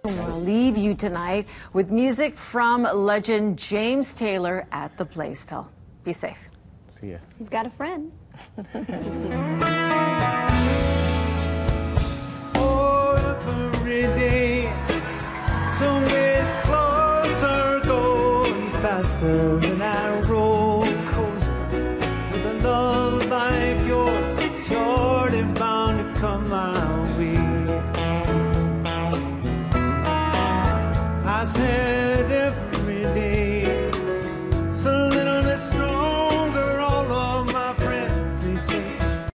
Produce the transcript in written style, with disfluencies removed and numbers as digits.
We'll leave you tonight with music from legend James Taylor at the Blaisdell. Be safe. See ya. You've got a friend. Every day, so many clouds are going faster than I roll.